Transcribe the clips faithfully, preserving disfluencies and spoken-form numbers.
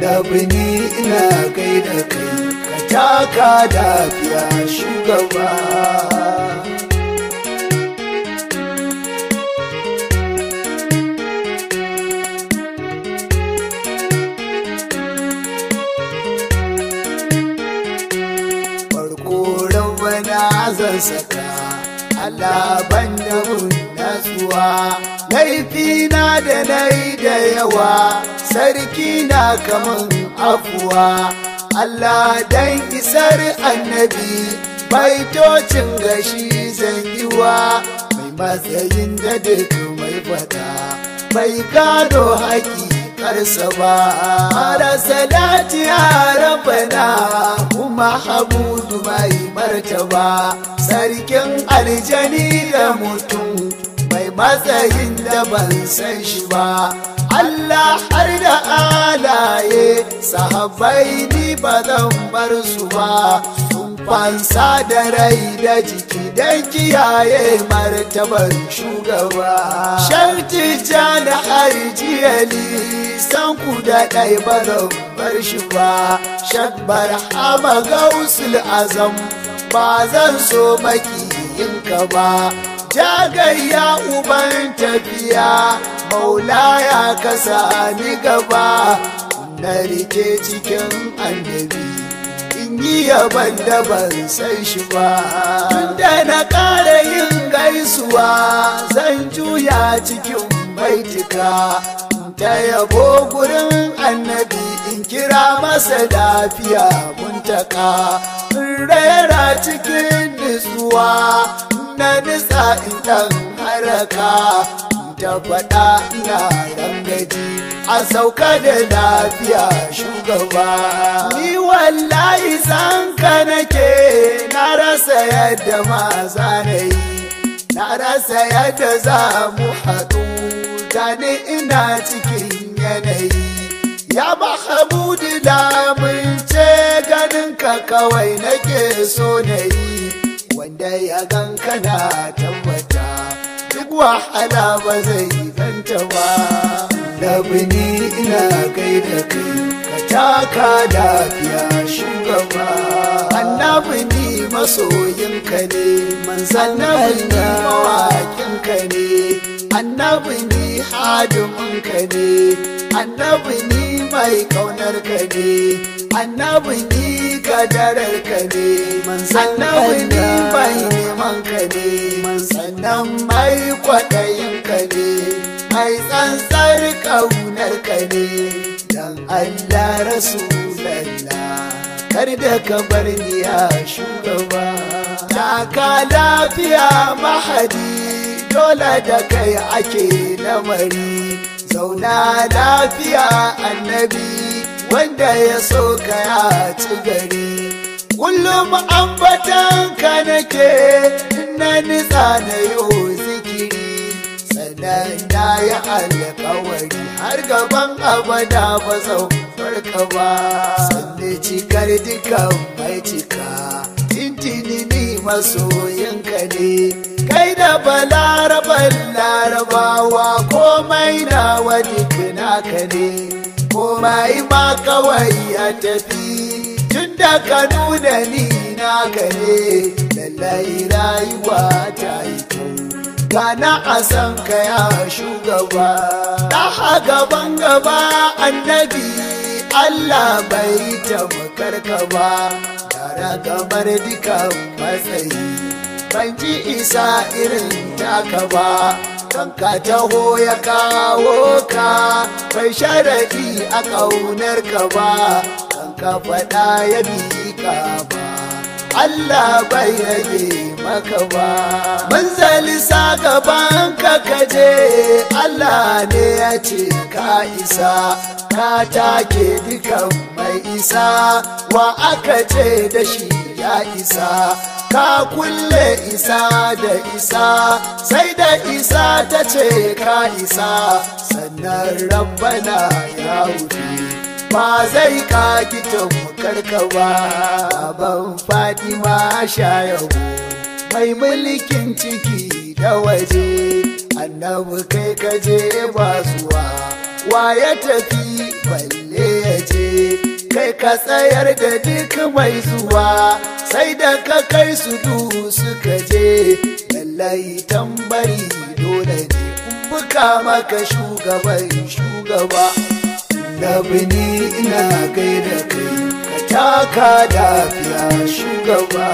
annabi ni ina gaida kai ka taka lafiya shugaba. Zan saka Allah ban da mun natsuwa, laifina da nai da yawa sarki na kaman afuwa. Allah dan isar annabi baitocin gashi zan yiwa, mai matsayin da duk mai fada bai gado haƙi karsa ba. Mara salati ya rabbana kuma habudu mai martaba, sarkin aljani da mutum mai matsayin da ban san shi ba. Allah har da alaye sahabbai ni ba zan bar su ba, sun fansa da rai da jiki don kiyaye martabar shugaba. Sharti jana harjiyali san ku da ɗai ba zan bar shi ba, shakbar hama gausul azam ba zan so makiyinka ba. Jagayya uban tafiya maulaya ka sani gaba, na rike cikin annabi in yi yaban da ban san shi ba. Tunda na ƙara yin gaisuwa zan juya cikin baitika ta yabo gurin annabi in kira masa lafiya muntaka, in rera cikin nutsuwa na nisa in ɗan haraka ta faɗa ina rangaji a sauka da lafiya shugaba. Ni wallahi san ka nake na rasa yadda ma za na yi, na rasa yadda za mu haɗu gani ina cikin yanayi. Ya Mahamudu lamunce ganin ka kawai nake so na yi, wanda ya gan kana tabbata duk wahala ba zai ganta ba. Annabi ni ina gaida kai ka taka lafiya shugaba. Annabi ni masoyinka ne, annabi ni mawaƙinka ne, annabi ni hadiminka ne, annabi ni mai ƙaunarka ne, annabi ni kadararka ne, annabi ni mai nemanka ne, sannan mai kwaɗayinka ne, mai tsantsar ƙaunarka ne. Dan Allah Rasulallah kar da ka bar ni ya shugaba. Taka lafiya mahadi dole da kai ake lamari, zauna lafiya annabi wanda ya so ka ya ci gari. Kullum ambatan ka nake na nitsa na yo zikiri, sannan na yi alƙawari har gaban abada ba zan farka ba. Sanne cikar dukan mai cika tintini ni masoyinka ne, kai da balaraban larabawa komai nawa duk naka ne, komai ma kawai ya tafi tunda ka nuna ni naka ne. Lallai rayuwa ta yi kyau gana a san ka ya shugaba. Ɗaha gaban gaba annabi Allah bai tabbatar ka ba, tare gamar dukan matsayi ban ji isa irin taka ba. Kan ka taho ya kawo ka bai sharaɗi a ƙaunar ka ba, kan ka faɗa ya bi ka ba Allah bai rage maka ba. Manzalisa gaban ka kaje Allah ne ya ce ka isa, ka take dukan mai isa, wa aka ce da shi ya isa. Ka kulle isa da isa sai da isa ta ce ka isa, sannan rabbana ya wuce ba zai ka gitan karka ba. Baban Fatima shayahu mai mulkin ciki da waje, annabi kai kaje ba zuwa wa ya tafi balle ya je. kai ka tsayar da duk mai zuwa sai da ka kai su du suka je lallai tambari dole ne buka maka shugaban shugaba da bini ina gaida kai ka taka lafiya shugaba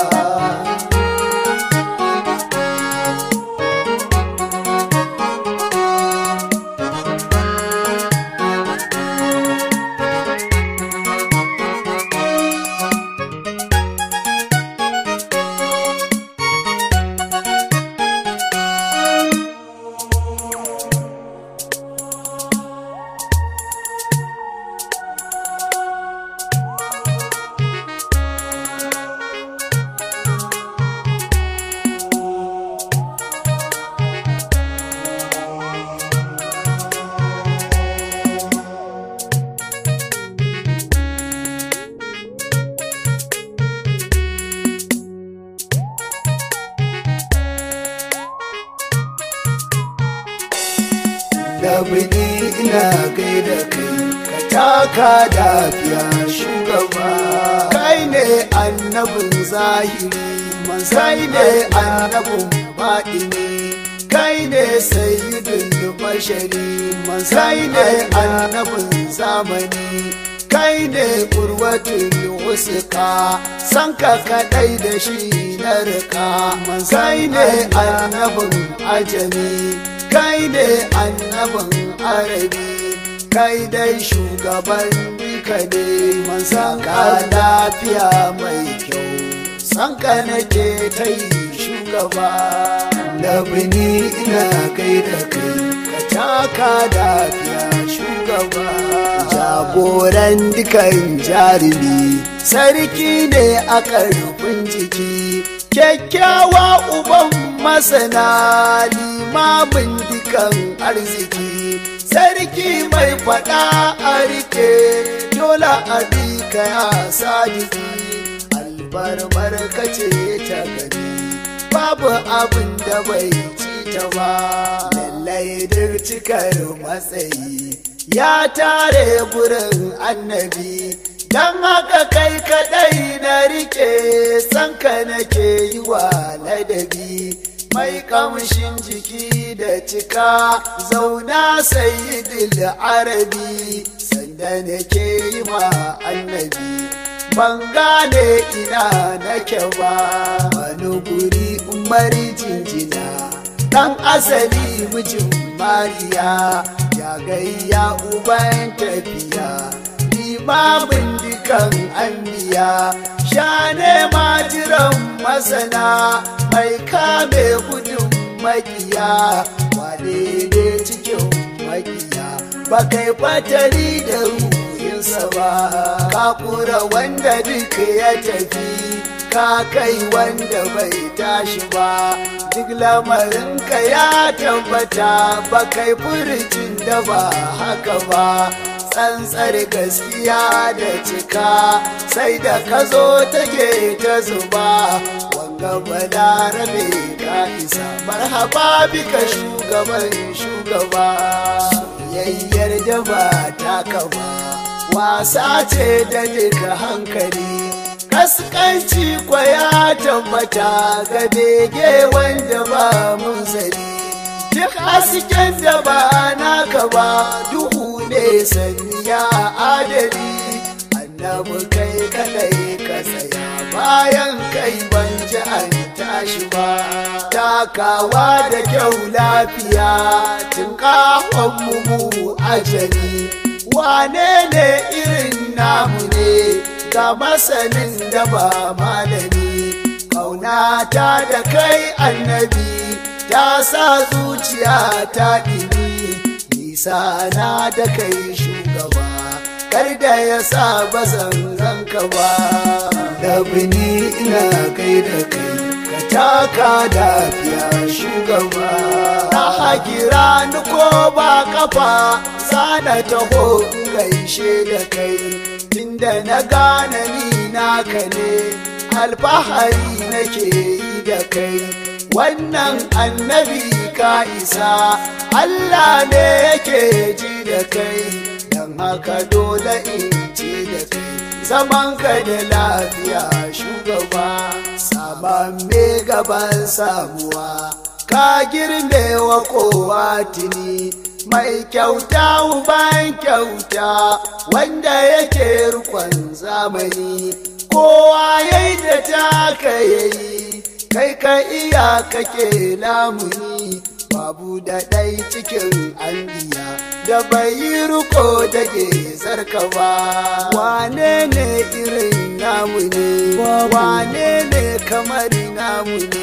da bini ina gaida kai ka taka lafiya shugaba kai ne annabin zahiri kai ne annabin baɗini kai ne sayyidul bashari kai ne annabin zamani kai ne urwatul wusuka san ka kadai da shi na rika kai ne annabin ajami kai ne annabin arabi kai dai shugaban duka ne san ka lafiya mai kyau san ka nake ta yi shugaba da bini ina gaida kai ka taka lafiya shugaba jagoran dukan jarumi sarki ne a karfin jiki kyakkyawa uban masana limamin dukan arziki sarki mai fada a rike dole a ka ya sadiki albarbar kace ta gari babu abin da bai ci ta ba lallai duk cikar matsayi ya tare gurin annabi dan haka kai kadai na rike sanka nake yi wa ladabi mai kamshin jiki da cika zauna sayyidul arabi sanda nake yi ma annabi ban gane ina nake ba wani guri umari jinjina dan asali mijin mariya ya gayya uban tafiya limamin dukan anbiya shane majiran masana mai kame gudun makiya wane ne cikin makiya ba kai fatari da ruhinsa ba ka kura wanda duk ya tafi ka kai wanda bai tashi ba duk lamarinka ya tabbata ba kai furucin da ba haka ba tsantsar gaskiya da cika sai da ka zo take ta zuba wanga balarabe ka isa marhaba bika shugaban shugaba soyayyar da ba ta kama wasa ce da duka hankali kaskanci kwa ya tabbata ga bege wanda ba mun zari duk hasken da ba naka ba duhu ne sanya adali annabi kai kadai ka tsaya bayan kai ban ji an tashi ba takawa da kyau lafiya tun kafan mu ajali wane ne irin namu ne ga masanin da ba malami kaunata da kai annabi ta sa zuciya ta ɗini nisa na da kai shugaba kar da ya sa bazan ranka ba da bini ina kai da kai ka taka lafiya shugaba na hakira ni ko ba kafa sana taho gaishe da kai tunda na gane ni naka ne alfahari nake yi da kai wannan annabi ka isa Allah ne yake ji da kai dan don haka dole in ce da kai zaman ka da lafiya shugaba. Saman me gaban samuwa ka girme wa kowa tuni, mai kyauta uban kyauta wanda yake rukon zamani. Kowa yayi da taka yayi, kai ka iya kake lamuni, babu da ɗai cikin anbiya da bai yi riko da gezarka ba. Wane ne irin namu ne, wane ne kamar namu ne,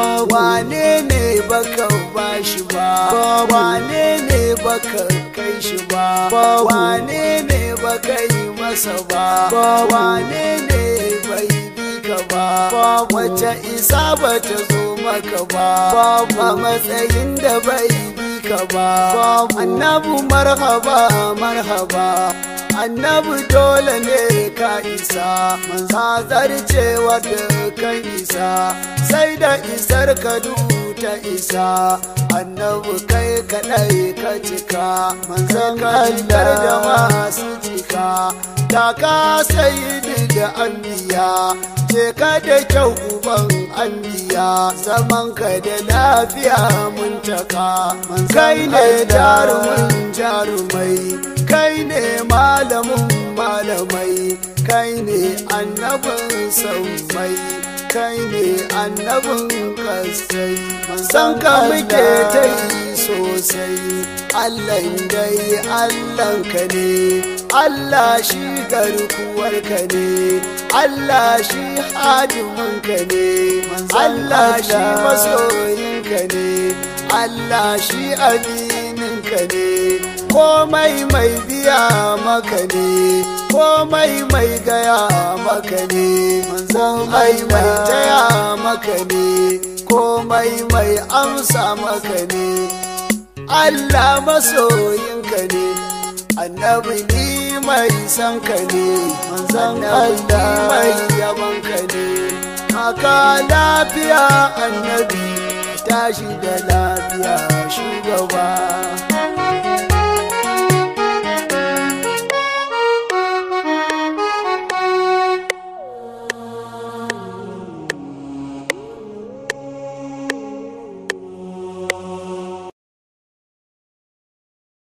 wane ne baka bashi ba, wane ne baka kai shi ba, wane ne baka yi masa ba, wane ne bai bi ka ba, wacce isa bata zo maka ba, a matsayin da bai bi ka ba. Annabu marhaba marhaba, annabu dole ne ka isa, ka zarcewa da kan isa, sai da isar ka ta isa. Annabu kai kadai ka cika, manzan kallar da masu cika, da ka sayi da anbiya, ce ka da kyau uban anbiya, zaman ka da lafiya mun taka. Kai ne jarumin jarumai, kai ne malamin malamai, kai ne annabin saumai, kai ne annabin kasai. San ka muke ta yi sosai, Allah dai Allah ka ne, Allah shi garkuwar ka ne, Allah shi hadimin ka ne, Allah shi masoyin ka ne, Allah shi adinin ka ne. Komai mai biya maka ne, komai mai gaya maka ne, komai mai taya maka ne, komai mai amsa maka ne. Allah masoyinka ne, annabi ni mai san ka ne, manzan Allah mai yaban ka ne. Haka lafiya annabi, tashi da lafiya shugaba.